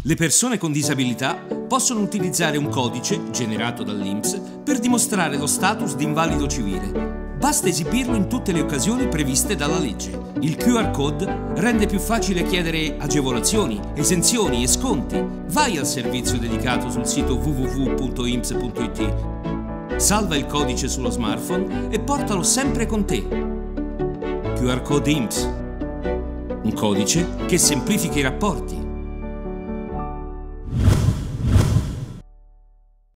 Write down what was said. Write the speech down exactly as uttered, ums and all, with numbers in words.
Le persone con disabilità possono utilizzare un codice, generato dall'I N P S, per dimostrare lo status di invalido civile. Basta esibirlo in tutte le occasioni previste dalla legge. Il Q R code rende più facile chiedere agevolazioni, esenzioni e sconti. Vai al servizio dedicato sul sito w w w punto i n p s punto i t. Salva il codice sullo smartphone e portalo sempre con te. Q R code I N P S. Un codice che semplifica i rapporti.